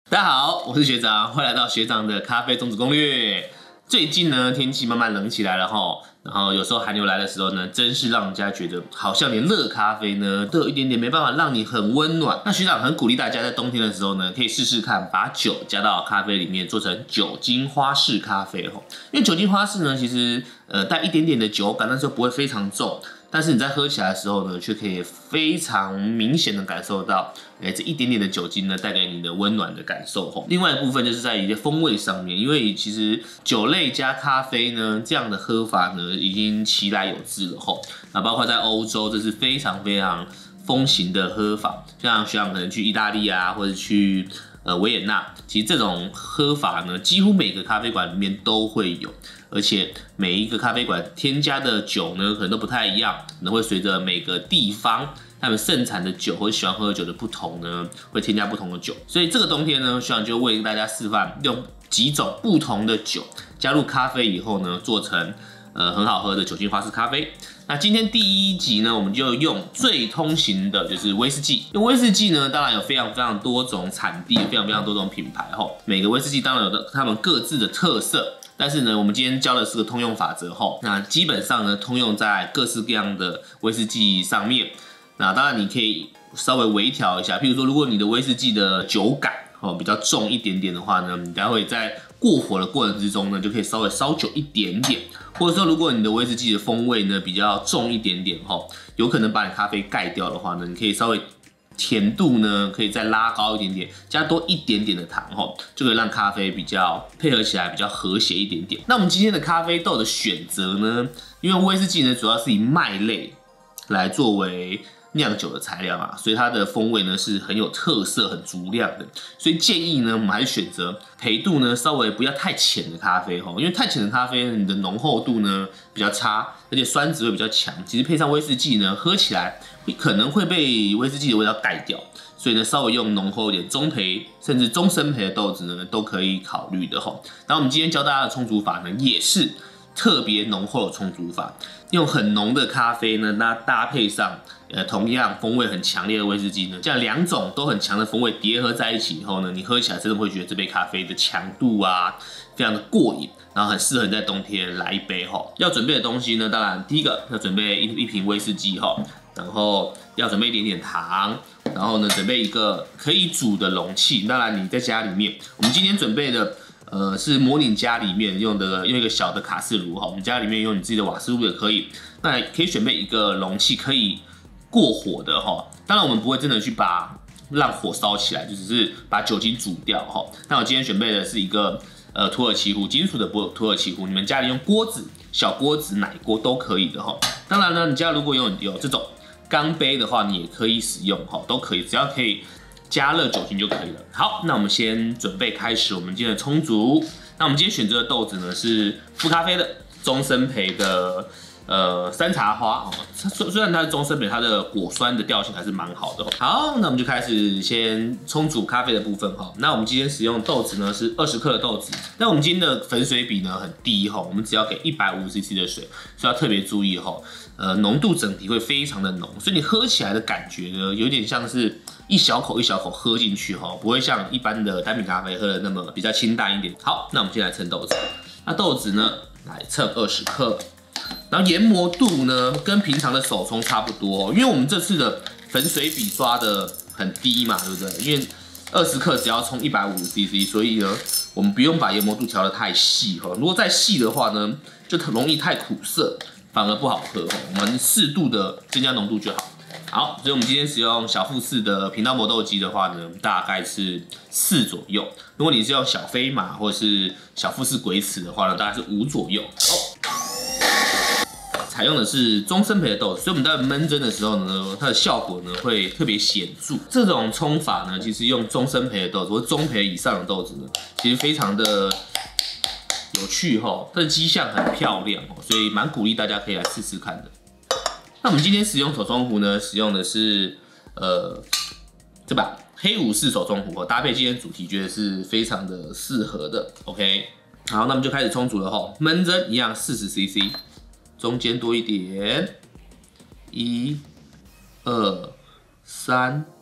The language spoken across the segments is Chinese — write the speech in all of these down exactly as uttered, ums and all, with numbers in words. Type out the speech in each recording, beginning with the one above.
大家好，我是学长，欢迎来到学长的咖啡种子攻略。最近呢，天气慢慢冷起来了齁，然后有时候寒流来的时候呢，真是让人家觉得好像连热咖啡呢都有一点点没办法让你很温暖。那学长很鼓励大家在冬天的时候呢，可以试试看把酒加到咖啡里面，做成酒精花式咖啡齁。因为酒精花式呢，其实呃带一点点的酒感，但是又不会非常重。但是你在喝起来的时候呢，却可以非常明显的感受到，哎，这一点点的酒精呢，带给你的温暖的感受吼。另外一部分就是在一些风味上面，因为其实酒类加咖啡呢，这样的喝法呢，已经其来有自了吼。那包括在欧洲，这是非常非常风行的喝法，像学长可能去意大利啊，或者去呃维也纳，其实这种喝法呢，几乎每个咖啡馆里面都会有。而且每一个咖啡馆添加的酒呢，可能都不太一样，可能会随着每个地方他们盛产的酒或者喜欢喝的酒的不同呢，会添加不同的酒。所以这个冬天呢，学长就为大家示范用几种不同的酒加入咖啡以后呢，做成呃很好喝的酒精花式咖啡。那今天第一集呢，我们就用最通行的，就是威士忌。因为威士忌呢，当然有非常非常多种产地，非常非常多种品牌吼。每个威士忌当然有他们各自的特色。但是呢，我们今天教的是个通用法则吼，那基本上呢，通用在各式各样的威士忌上面。那当然你可以稍微微调一下，譬如说，如果你的威士忌的酒感哦比较重一点点的话呢，你待会在过火的过程之中呢，就可以稍微烧酒一点点。或者说，如果你的威士忌的风味呢比较重一点点吼，有可能把你咖啡盖掉的话呢，你可以稍微甜度呢可以再拉高一点点，加多一点点的糖吼，就可以让咖啡比较配合起来比较和谐一点点。那我们今天的咖啡豆的选择呢，因为威士忌呢主要是以麦类来作为酿酒的材料啊，所以它的风味呢是很有特色、很足量的。所以建议呢，我们还是选择焙度呢稍微不要太浅的咖啡吼，因为太浅的咖啡你的浓厚度呢比较差，而且酸质会比较强。其实配上威士忌呢，喝起来可能会被威士忌的味道盖掉。所以呢，稍微用浓厚一点、中焙甚至中深焙的豆子呢，都可以考虑的吼。然后我们今天教大家的冲煮法呢，也是特别浓厚的冲煮法，用很浓的咖啡呢，那搭配上呃同样风味很强烈的威士忌呢，这样两种都很强的风味叠合在一起以后呢，你喝起来真的会觉得这杯咖啡的强度啊，非常的过瘾，然后很适合你在冬天来一杯吼。要准备的东西呢，当然第一个要准备一一瓶威士忌吼，然后要准备一点点糖。然后呢，准备一个可以煮的容器。当然，你在家里面，我们今天准备的，呃，是模拟家里面用的，用一个小的卡式炉哈。我们家里面用你自己的瓦斯炉也可以。那可以准备一个容器，可以过火的哈。当然，我们不会真的去把让火烧起来，就只是把酒精煮掉哈。那我今天准备的是一个呃土耳其壶，金属的土耳其壶。你们家里用锅子、小锅子、奶锅都可以的哈。当然呢，你家如果有有这种钢杯的话，你也可以使用哈，都可以，只要可以加热酒精就可以了。好，那我们先准备开始我们今天的冲煮。那我们今天选择的豆子呢是富咖啡的中深焙的呃山茶花哦，虽然它是中深焙，它的果酸的调性还是蛮好的。好，那我们就开始先冲煮咖啡的部分哈。那我们今天使用豆子呢是二十克的豆子，那我们今天的粉水比呢很低哈，我们只要给一百五十 C C 的水，所以要特别注意哈。呃，浓度整体会非常的浓，所以你喝起来的感觉呢，有点像是一小口一小口喝进去哈，不会像一般的单品咖啡喝的那么比较清淡一点。好，那我们先来称豆子，那豆子呢，来称二十克，然后研磨度呢，跟平常的手冲差不多，因为我们这次的粉水比抓的很低嘛，对不对？因为二十克只要冲一百五十 C C， 所以呢，我们不用把研磨度调得太细哈，如果再细的话呢，就容易太苦涩。反而不好喝，我们适度的增加浓度就好。好，所以我们今天使用小富士的频道磨豆机的话呢，大概是四左右。如果你是用小飞马或者是小富士鬼齿的话呢，大概是五左右。哦，采用的是中深焙的豆子，所以我们在焖蒸的时候呢，它的效果呢会特别显著。这种冲法呢，其实用中深焙的豆子或中焙以上的豆子呢，其实非常的有趣吼，它的迹象很漂亮哦，所以蛮鼓励大家可以来试试看的。那我们今天使用手冲壶呢，使用的是呃这把黑武士手冲壶哦，搭配今天主题，觉得是非常的适合的。OK， 好，那我们就开始冲煮了吼，焖蒸一样四十 C C， 中间多一点，一、二、三、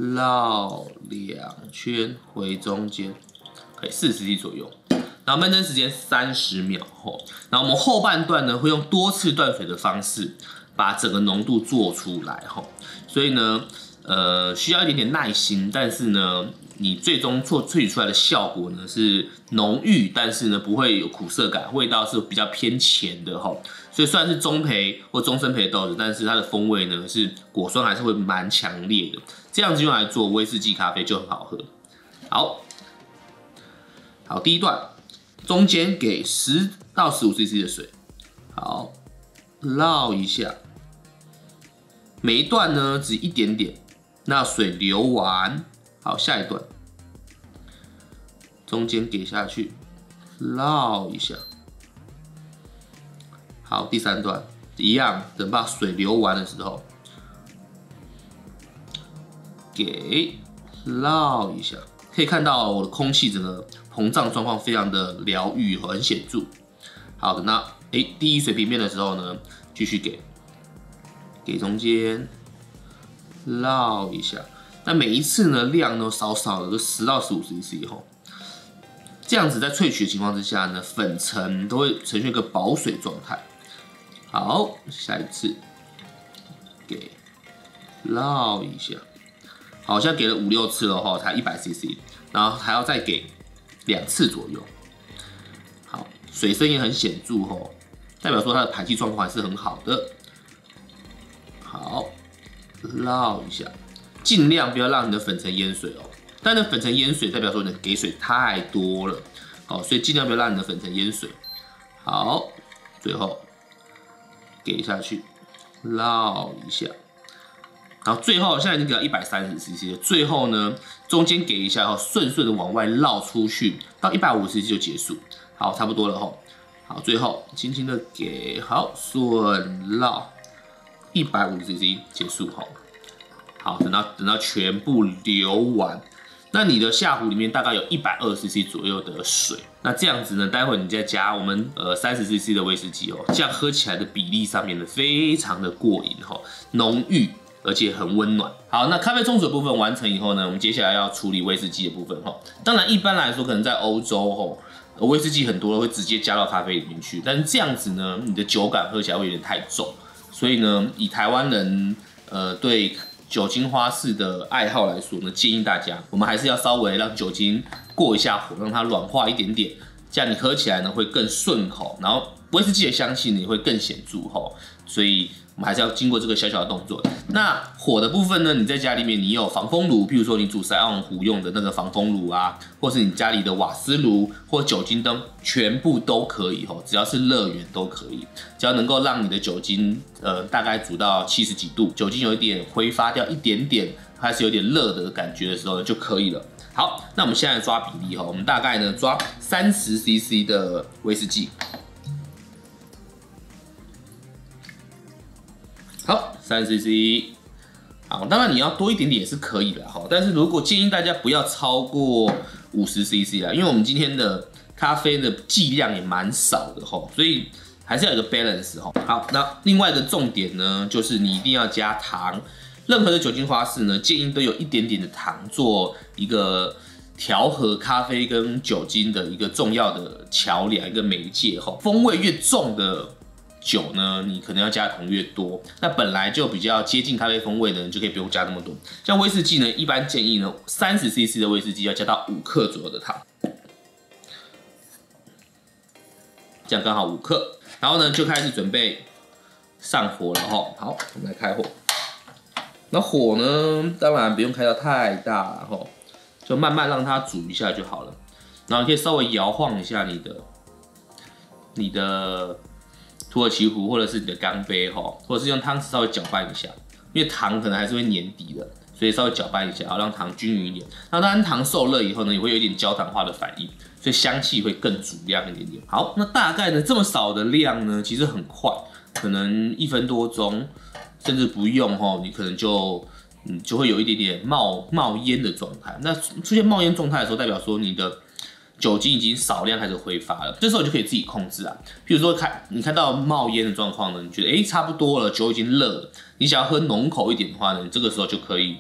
绕两圈回中间，可以四十 C C 左右。然后焖蒸时间三十秒后，然后我们后半段呢会用多次断水的方式把整个浓度做出来哈。所以呢，呃，需要一点点耐心，但是呢，你最终做萃取出来的效果呢是浓郁，但是呢不会有苦涩感，味道是比较偏甜的哈。所以虽然是中焙或中深焙的豆子，但是它的风味呢是果酸还是会蛮强烈的，这样子用来做威士忌咖啡就很好喝。好，好，第一段。中间给十到十五 C C 的水，好，绕一下，每一段呢只一点点，那水流完，好，下一段，中间给下去，绕一下，好，第三段一样，等把水流完的时候，给绕一下，可以看到我的空气整个膨胀状况非常的疗愈，很显著。好，等到哎第一水平面的时候呢，继续给，给中间绕一下。那每一次呢量都少少的，都十到十五 C C 吼。这样子在萃取的情况之下呢，粉层都会呈现一个保水状态。好，下一次给绕一下。好，现在给了五六次了哈，才一百 C C， 然后还要再给两次左右。好，水声也很显著哈，代表说它的排气状况还是很好的。好，绕一下，尽量不要让你的粉层淹水哦。但是粉层淹水代表说你的给水太多了，好，所以尽量不要让你的粉层淹水。好，最后给下去，绕一下。然后最后现在已经给到一百三十 C C 了，最后呢中间给一下后，顺顺的往外绕出去，到一百五十 C C 就结束。好，差不多了吼。好，最后轻轻的给，好，顺绕一百五十 C C 结束吼。好，等到等到全部流完，那你的下壶里面大概有一百二十 C C 左右的水。那这样子呢，待会你再加我们呃三十 C C 的威士忌哦，这样喝起来的比例上面呢非常的过瘾吼，浓郁。而且很温暖。好，那咖啡冲煮的部分完成以后呢，我们接下来要处理威士忌的部分哈。当然，一般来说，可能在欧洲吼，威士忌很多会直接加到咖啡里面去，但是这样子呢，你的酒感喝起来会有点太重。所以呢，以台湾人呃对酒精花式的爱好来说呢，建议大家，我们还是要稍微让酒精过一下火，让它软化一点点，这样你喝起来呢会更顺口，然后威士忌的香气呢也会更显著吼。所以我们还是要经过这个小小的动作。那火的部分呢？你在家里面你有防风炉，譬如说你煮塞奥壶用的那个防风炉啊，或是你家里的瓦斯炉或酒精灯，全部都可以吼，只要是热源都可以，只要能够让你的酒精呃大概煮到七十几度，酒精有一点挥发掉一点点，开始有点热的感觉的时候就可以了。好，那我们现在抓比例哈，我们大概呢抓三十 C C 的威士忌。好，三十 C C， 好，当然你要多一点点也是可以的哈，但是如果建议大家不要超过五十 C C 啦，因为我们今天的咖啡的剂量也蛮少的哈，所以还是要有一个 balance 哈。好，那另外一个重点呢，就是你一定要加糖，任何的酒精花式呢，建议都有一点点的糖做一个调和咖啡跟酒精的一个重要的桥梁，一个媒介哈。风味越重的酒呢，你可能要加的糖越多。那本来就比较接近咖啡风味的，你就可以不用加那么多。像威士忌呢，一般建议呢，三十 C C 的威士忌要加到五克左右的糖，这样刚好五克。然后呢，就开始准备上火了哈。好，我们来开火。那火呢，当然不用开到太大了哈，就慢慢让它煮一下就好了。然后你可以稍微摇晃一下你的你的土耳其壶或者是你的钢杯哈，或者是用汤匙稍微搅拌一下，因为糖可能还是会粘底的，所以稍微搅拌一下，然后让糖均匀一点。那当然糖受热以后呢，也会有一点焦糖化的反应，所以香气会更足量一点点。好，那大概呢这么少的量呢，其实很快，可能一分多钟，甚至不用哈，你可能就嗯就会有一点点冒冒烟的状态。那出现冒烟状态的时候，代表说你的酒精已经少量开始挥发了，这时候你就可以自己控制啊。譬如说看你看到冒烟的状况呢，你觉得哎差不多了，酒已经热了，你想要喝浓口一点的话呢，这个时候就可以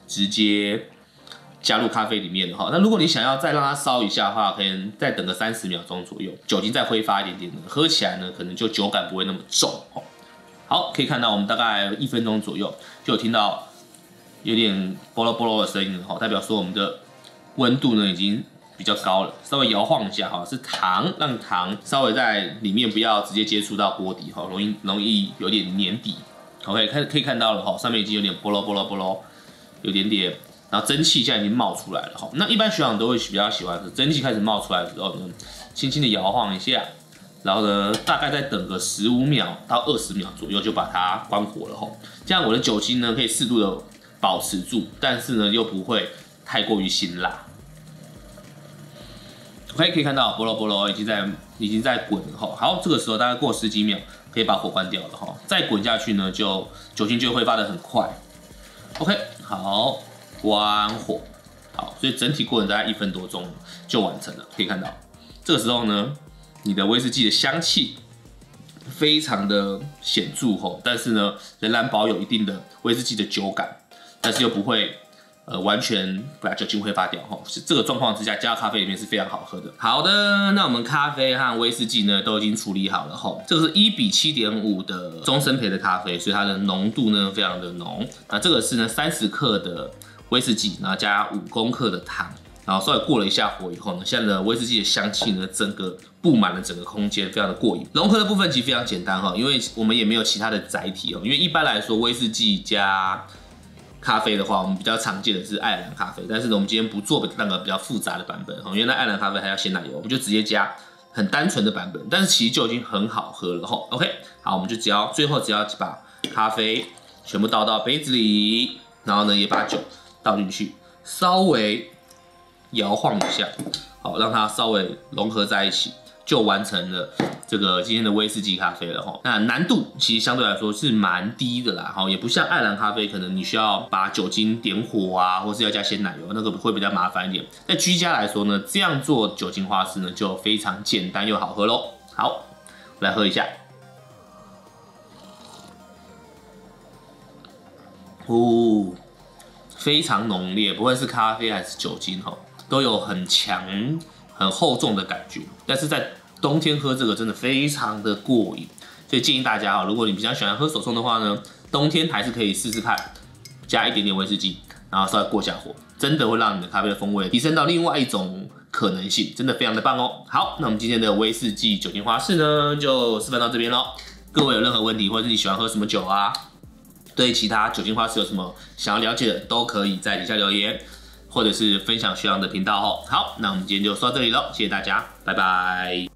直接加入咖啡里面的哈。那如果你想要再让它烧一下的话，可以再等个三十秒钟左右，酒精再挥发一点点呢，喝起来呢可能就酒感不会那么重哦。好，可以看到我们大概一分钟左右就有听到有点啵咯啵咯的声音了哈，代表说我们的温度呢已经比较高了，稍微摇晃一下哈，是糖让糖稍微在里面不要直接接触到锅底哈，容易容易有点黏底。OK， 看可以看到了哈，上面已经有点啵咯啵咯啵咯，有点点，然后蒸汽现在已经冒出来了哈。那一般学长都会比较喜欢是蒸汽开始冒出来的时候呢，轻轻的摇晃一下。然后呢，大概再等个十五秒到二十秒左右，就把它关火了吼。这样我的酒精呢可以适度的保持住，但是呢又不会太过于辛辣。OK， 可以看到啵咯啵咯已经在已经在滚了吼。好，这个时候大概过十几秒，可以把火关掉了吼。再滚下去呢，就酒精就会挥发的很快。OK， 好，关火。好，所以整体过程大概一分多钟就完成了。可以看到，这个时候呢。你的威士忌的香气非常的显著吼，但是呢，仍然保有一定的威士忌的酒感，但是又不会呃完全把酒精挥发掉吼。是这个状况之下，加到咖啡里面是非常好喝的。好的，那我们咖啡和威士忌呢都已经处理好了吼。这个是一比七点五的中深焙的咖啡，所以它的浓度呢非常的浓。那这个是呢三十克的威士忌，然后加五公克的糖。然后稍微过了一下火以后呢，现在的威士忌的香气呢，整个布满了整个空间，非常的过瘾。融合的部分其实非常简单哈，因为我们也没有其他的载体哦。因为一般来说，威士忌加咖啡的话，我们比较常见的是爱尔兰咖啡，但是呢，我们今天不做那个比较复杂的版本哈，因为那爱尔兰咖啡还要鲜奶油，我们就直接加很单纯的版本，但是其实就已经很好喝了哈。OK， 好，我们就只要最后只要把咖啡全部倒到杯子里，然后呢也把酒倒进去，稍微摇晃一下，好，让它稍微融合在一起，就完成了这个今天的威士忌咖啡了哈。那难度其实相对来说是蛮低的啦，哈，也不像爱尔兰咖啡，可能你需要把酒精点火啊，或是要加鲜奶油，那个会比较麻烦一点。在居家来说呢，这样做酒精花式呢就非常简单又好喝喽。好，我来喝一下，哦，非常浓烈，不论是咖啡还是酒精哈。都有很强、很厚重的感觉，但是在冬天喝这个真的非常的过瘾，所以建议大家啊，如果你比较喜欢喝手冲的话呢，冬天还是可以试试看，加一点点威士忌，然后稍微过下火，真的会让你的咖啡的风味提升到另外一种可能性，真的非常的棒哦。好，那我们今天的威士忌酒精花式呢，就示范到这边咯。各位有任何问题，或者是你喜欢喝什么酒啊，对其他酒精花式有什么想要了解的，都可以在底下留言。或者是分享学长的频道哦。好，那我们今天就说到这里喽，谢谢大家，拜拜。